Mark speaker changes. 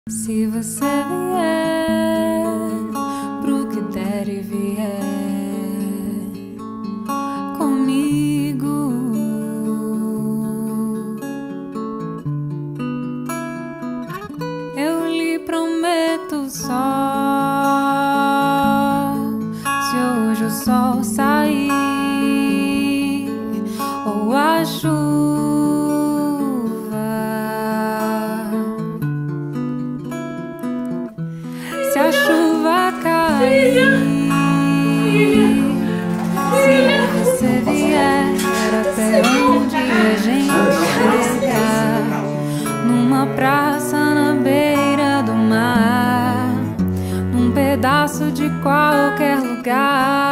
Speaker 1: Se você vier pro que der e vier comigo, eu lhe prometo só. Se hoje o sol sair ou a chuva, se a chuva cair, se você vier até onde a gente chegar, numa praça na beira do mar, num pedaço de qualquer lugar.